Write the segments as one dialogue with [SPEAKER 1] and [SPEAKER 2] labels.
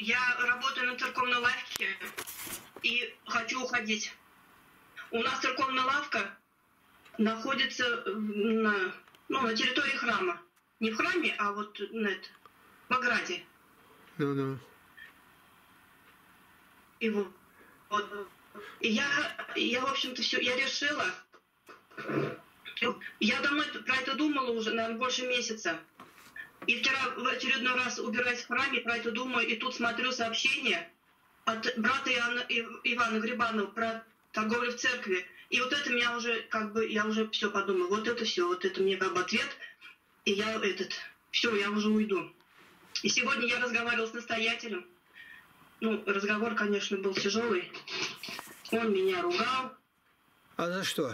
[SPEAKER 1] я работаю на церковной лавке и хочу уходить. У нас церковная лавка находится на территории храма. Не в храме, а вот в ограде.
[SPEAKER 2] Ну.
[SPEAKER 1] И вот. И я, в общем-то, все, я решила. Я давно про это думала уже, наверное, больше месяца. И вчера в очередной раз убираюсь в храме, про это думаю, и тут смотрю сообщение от брата Ивана Грибанова про торговлю в церкви. И вот это меня уже, я уже все подумала, вот это мне ответ, и я уже уйду. И сегодня я разговаривала с настоятелем. Разговор, конечно, был тяжелый. Он меня ругал.
[SPEAKER 2] А за что?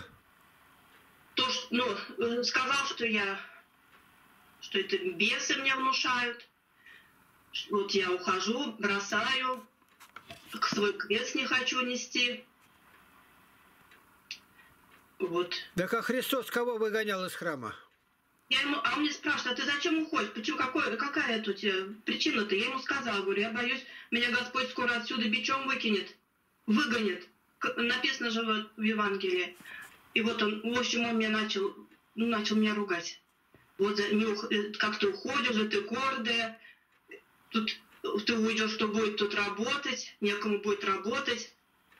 [SPEAKER 1] Сказал, что это бесы мне внушают. Вот я ухожу, бросаю, свой крест не хочу нести. Вот.
[SPEAKER 2] Да как Христос кого выгонял из храма?
[SPEAKER 1] Он мне спрашивает, а ты зачем уходишь? Почему, какая тут причина-то? Я ему сказала, говорю, я боюсь, меня Господь скоро отсюда бичом выгонит. Написано же в Евангелии. И вот он, в общем, он меня начал меня ругать. Вот как ты уходишь, ты гордая, тут ты уйдешь, кто будет тут работать, некому будет работать.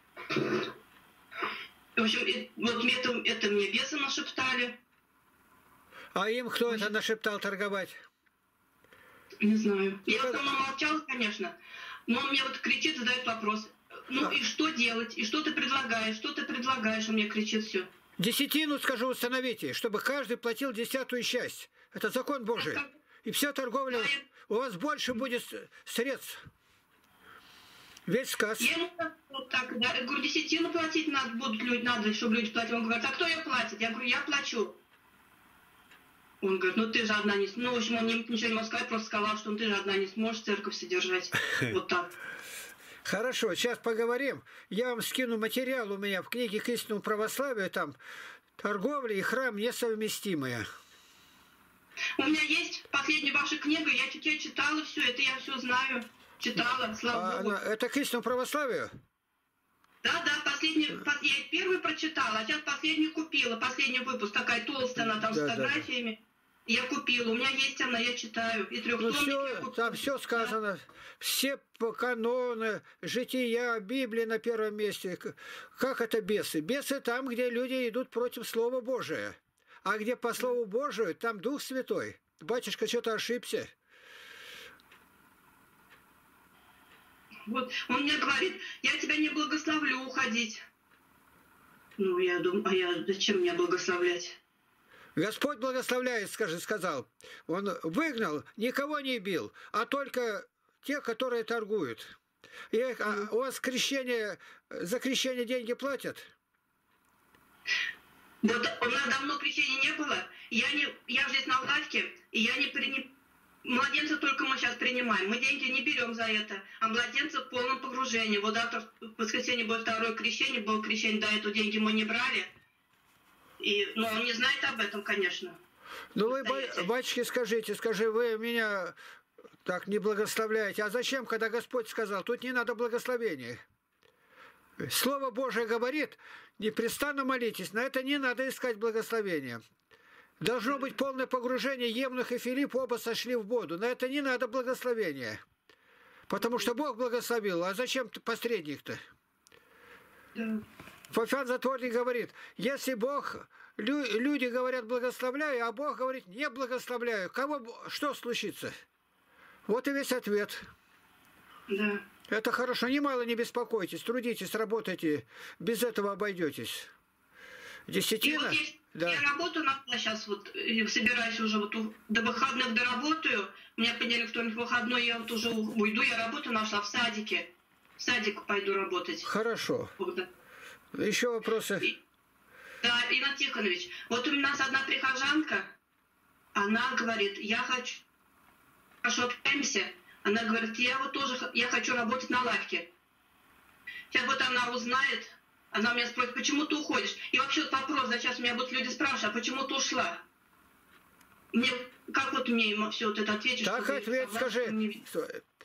[SPEAKER 1] В общем, вот это мне бесы нашептали.
[SPEAKER 2] А им кто это нашептал торговать?
[SPEAKER 1] Не знаю. Я в основном молчала, конечно, но он мне вот кричит, задает вопрос. И что делать? И что ты предлагаешь? Что ты предлагаешь? Он мне кричит все.
[SPEAKER 2] Десятину, скажу, установите, чтобы каждый платил 10-ю часть. Это закон Божий. И вся торговля, у вас больше будет средств. Весь сказ.
[SPEAKER 1] Я ему вот так, да. Я говорю, 10 платить надо, чтобы люди платили. Он говорит, а кто ее платит? Я говорю, я плачу. Он говорит, ты же одна не сможешь. В общем, он ничего не мог сказать, просто сказал, что ты же одна не сможешь церковь содержать. Вот так.
[SPEAKER 2] Хорошо, сейчас поговорим. Я вам скину материал у меня в книге «К истинному православию». Там торговля и храм несовместимые.
[SPEAKER 1] У меня есть последняя ваша книга, я читала все, это я все знаю. Читала, слава Богу.
[SPEAKER 2] Это «К истинному православию»?
[SPEAKER 1] Да, я первый прочитала, а сейчас последнюю купила. Последний выпуск, такая толстая, она там с фотографиями. Я купила, у меня есть она, я читаю. И трехтомник
[SPEAKER 2] там все сказано. Все каноны, жития, Библия на первом месте. Как это бесы? Бесы там, где люди идут против Слова Божия. А где по Слову Божию, там Дух Святой. Батюшка что-то ошибся.
[SPEAKER 1] Вот, он мне говорит, я тебя не благословлю уходить. Я думаю, зачем меня благословлять?
[SPEAKER 2] Господь благословляет, сказал. Он выгнал, никого не бил, а только те, которые торгуют. У вас за крещение деньги платят?
[SPEAKER 1] Вот у нас давно крещения не было. Я здесь на лавке, и я не младенца только мы сейчас принимаем. Мы деньги не берем за это. А младенца в полном погружении. Вот завтра в воскресенье будет второе крещение. Было крещение, до этого деньги мы не брали. Но он не знает об этом, конечно.
[SPEAKER 2] Вы, батюшки, скажи, вы меня так не благословляете. А зачем, когда Господь сказал, тут не надо благословения? Слово Божие говорит, непрестанно молитесь. На это не надо искать благословения. Должно быть полное погружение. Евнух и Филипп оба сошли в воду. На это не надо благословения. Потому что Бог благословил. А зачем посредник-то?
[SPEAKER 1] Да.
[SPEAKER 2] Феофан Затворник говорит, если Бог, люди говорят благословляю, а Бог говорит не благословляю, что случится? Вот и весь ответ.
[SPEAKER 1] Да.
[SPEAKER 2] Это хорошо, немало не беспокойтесь, трудитесь, работайте, без этого обойдетесь. Десятина?
[SPEAKER 1] Да. Я работаю сейчас, собираюсь уже до выходных доработаю. У меня понедельник, вторник, выходной, я уже уйду, я работу нашла в садике. В садик пойду работать.
[SPEAKER 2] Хорошо. Еще вопросы?
[SPEAKER 1] Да, Иван Тихонович, вот у нас одна прихожанка, она говорит, я хочу, общаемся, она говорит, я хочу работать на лавке. Сейчас вот она узнает, она меня спросит, почему ты уходишь? И вообще вопрос, сейчас меня будут люди спрашивать, а почему ты ушла? Как мне все это ответишь?
[SPEAKER 2] Так ответь, скажи.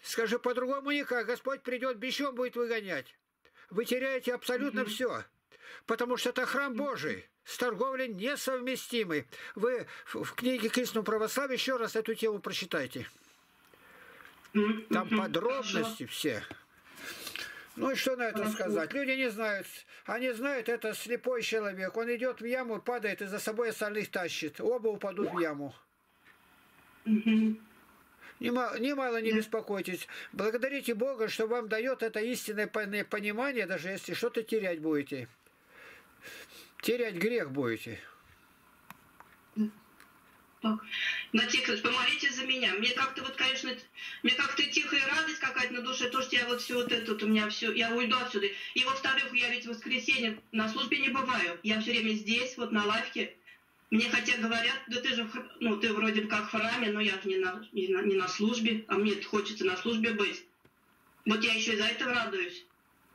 [SPEAKER 2] Скажи, по-другому никак. Господь придет, бичом будет выгонять. Вы теряете абсолютно все. Потому что это храм Божий. С торговлей несовместимый. Вы в книге к истинному православию еще раз эту тему прочитайте. Там подробности все. Ну и что на это сказать? Люди не знают. Они знают, это слепой человек. Он идет в яму, падает и за собой остальных тащит. Оба упадут в яму. Немало не беспокойтесь. Благодарите Бога, что вам дает это истинное понимание, даже если что-то терять будете. Терять грех будете.
[SPEAKER 1] Так. Помолитесь за меня. Мне как-то вот, конечно, мне как-то тихая радость какая-то на душе, то, что я вот все вот это, вот у меня все, я уйду отсюда. И во-вторых, я ведь в воскресенье на службе не бываю. Я все время здесь, вот на лавке. Мне хотя говорят, да ты же, ну, ты вроде бы как в храме, но я же не на службе, а мне хочется на службе быть. Вот я еще из-за этого радуюсь.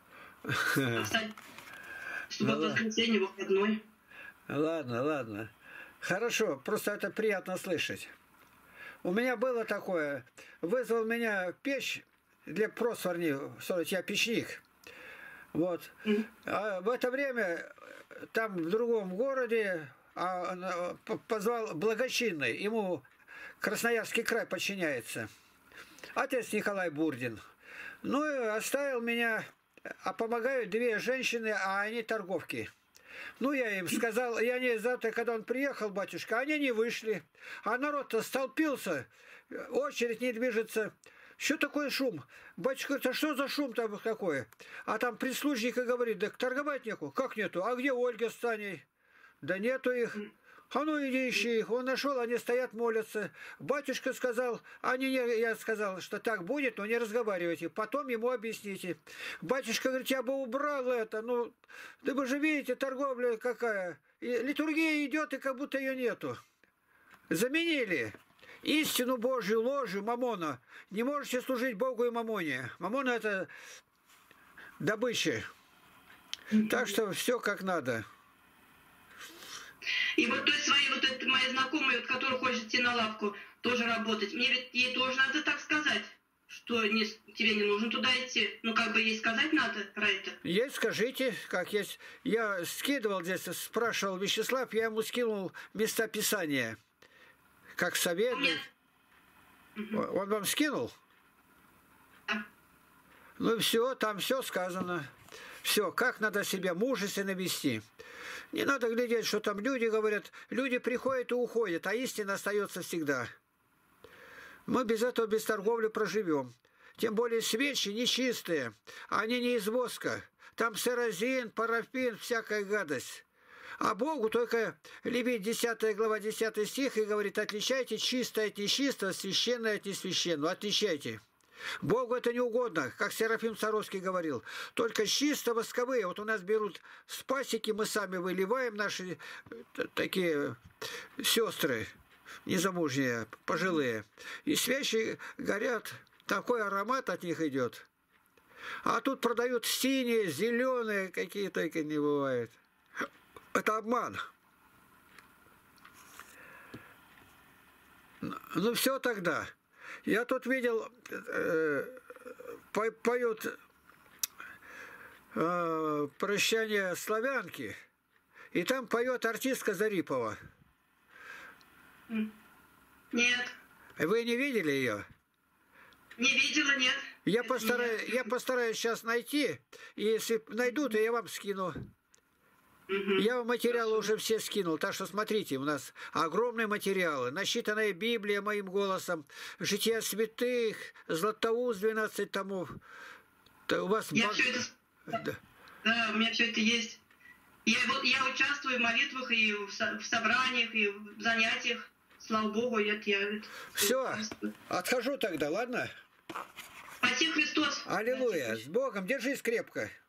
[SPEAKER 1] Суббота, воскресенье, выходной.
[SPEAKER 2] Ладно. Хорошо, просто это приятно слышать. У меня было такое. Вызвал меня печь для просварни, я печник. Вот. А в это время там в другом городе позвал благочинный. Ему Красноярский край подчиняется. Отец Николай Бурдин. Ну и оставил меня, а помогают две женщины, а они торговки. Ну, я им сказал, я не завтра, когда он приехал, батюшка, они не вышли. А народ-то столпился, очередь не движется. Что такое шум? Батюшка, это что за шум там такое? А там прислужник и говорит, да торговать некуда. Как нету? А где Ольга с Таней? Да нету их. А ну иди ищи их. Он нашел, они стоят, молятся. Батюшка сказал, я сказал, что так будет, но не разговаривайте. Потом ему объясните. Батюшка говорит, я бы убрал это. Ну, да вы же видите, торговля какая. И литургия идет, и как будто ее нету. Заменили истину Божью ложью мамона. Не можете служить Богу и мамоне. Мамона это добыча. Так что все как надо.
[SPEAKER 1] И вот то есть свои вот это мои знакомые, вот, которые хочет идти на лавку, тоже работать. Мне ведь ей тоже надо так сказать, что тебе не нужно туда идти. Ну, как бы ей сказать надо про это.
[SPEAKER 2] Ей скажите, как есть. Я скидывал здесь, спрашивал Вячеслав, я ему скинул места Писания. Как совет. Он вам скинул?
[SPEAKER 1] Да.
[SPEAKER 2] Ну все, там все сказано. Все, как надо себя мужественно вести. Не надо глядеть, что там люди говорят. Люди приходят и уходят, а истина остается всегда. Мы без этого, без торговли проживем. Тем более свечи нечистые, они не из воска. Там серозин, парафин, всякая гадость. А Богу только Левит 10 глава 10 стих и говорит, отличайте чистое от нечистого, священное от несвященного. Отличайте. Богу это не угодно, как Серафим Саровский говорил. Только чисто восковые. Вот у нас берут с пасеки, мы сами выливаем, наши такие сестры незамужние, пожилые. И свечи горят, такой аромат от них идет. А тут продают синие, зеленые, какие только не бывают. Это обман. Ну все тогда. Я тут видел, поют «Прощание славянки», и там поет артистка Зарипова.
[SPEAKER 1] Нет.
[SPEAKER 2] Вы не видели ее?
[SPEAKER 1] Не видела, нет.
[SPEAKER 2] Я постараюсь сейчас найти, и если найду, то я вам скину. Я вам материалы уже все скинул, так что смотрите, у нас огромные материалы. Насчитанная Библия моим голосом, Жития святых, Златоуст 12 томов. У вас
[SPEAKER 1] все это... Да, у меня все это есть. Я участвую в молитвах и в собраниях, и в занятиях. Слава Богу,
[SPEAKER 2] Все, отхожу тогда, ладно?
[SPEAKER 1] Спаси Христос.
[SPEAKER 2] Аллилуйя, с Богом, держись крепко.